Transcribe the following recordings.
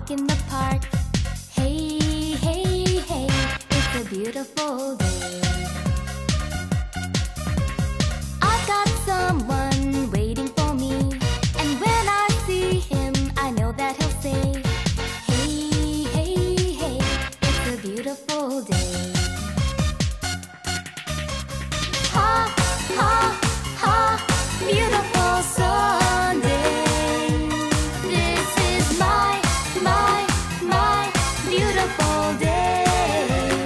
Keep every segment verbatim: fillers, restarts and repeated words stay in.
walk in the park. Hey, hey, hey, it's a beautiful day. I've got someone waiting for me, and when I see him, I know that he'll say, hey, hey, hey, it's a beautiful day. Ha, ha, ha, beautiful Sunday. This is my, my, my beautiful day.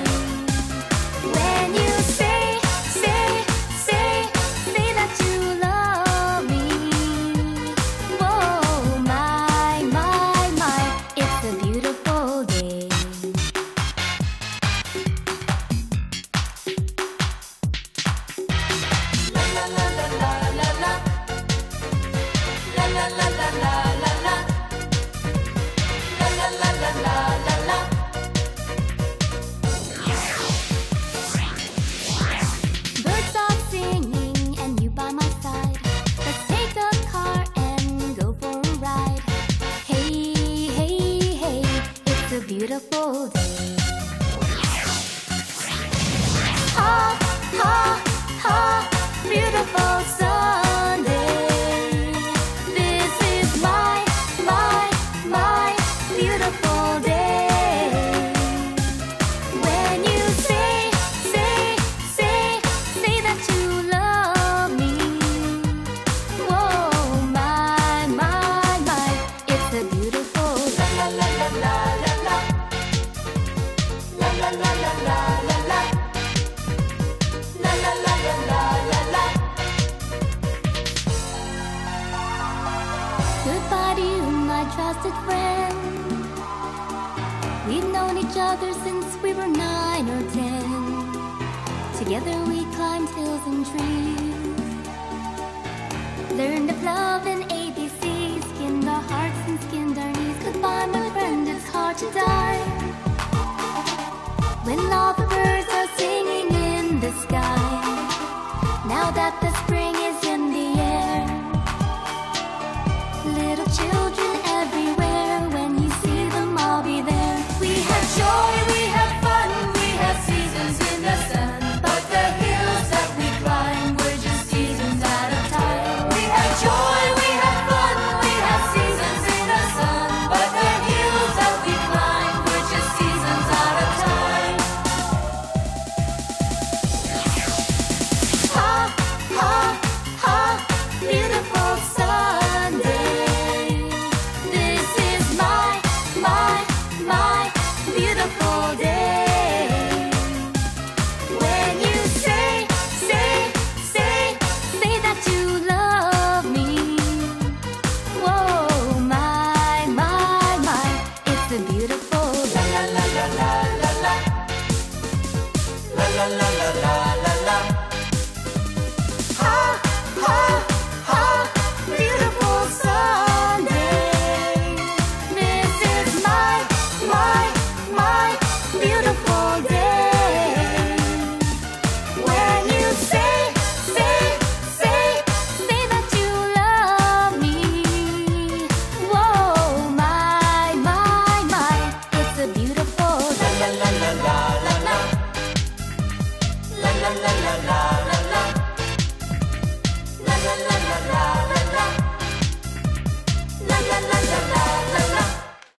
When you say, say, say, say that you love me. Whoa, my, my, my, it's a beautiful day. La la la la la la la la la la la la la la la la la la. Birds are singing and you by my side. Let's take the car and go for a ride. Hey, hey, hey, it's a beautiful day. Ha, ha, ha, beautiful Sunday. This is my, my, my beautiful day. When you say, say, say, say that you love me. Whoa, my, my, my, it's a beautiful la la la la la la la la la la la la la la la la la la la. Goodbye to you, my trusted friend. We've known each other since we were nine or ten. Together we climbed hills and trees, learned of love and A B C, skinned our hearts and skinned our knees. Goodbye, my friend, it's hard to die when all the birds are singing in the sky. Now that the spring is in the air, little children everywhere, when you see them, I'll be there. We have joy, we have fun, we have seasons in the sun, but the hills that we climb were just seasons at a time. We have joy, we have fun, we have seasons in the sun, but the hills that we climb were just seasons at a time. Ha, ha, ha, beautiful Sunday. This is my, my, my beautiful day. When you say, say, say, say that you love me. Whoa, my, my, my, it's a beautiful la la la la la la la la la la la la la. Ha, ha, ha, beautiful Sunday. This is my, my, my beautiful day. When you say, say, say, say that you love me. Whoa, my, my, my, it's a beautiful la la la la la la la la la la la la la la la la la.